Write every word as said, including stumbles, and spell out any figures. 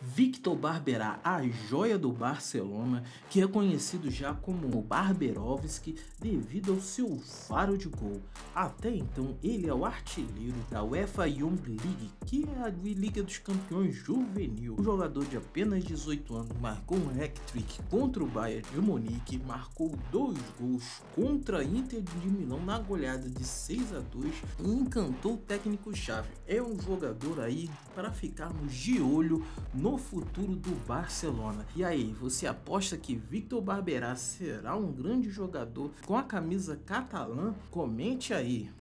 Víctor Barberá, a joia do Barcelona, que é conhecido já como Barberovski devido ao seu faro de gol. Até então ele é o artilheiro da UEFA Young League, que é a Liga dos Campeões Juvenil. O jogador de apenas dezoito anos marcou um hat-trick contra o Bayern de Munique, marcou dois gols contra a Inter de Milão na goleada de seis a dois e encantou o técnico-chave. É um jogador aí para ficarmos de olho no futuro do Barcelona. E aí, você aposta que Víctor Barberá será um grande jogador com a camisa catalã? Comente aí.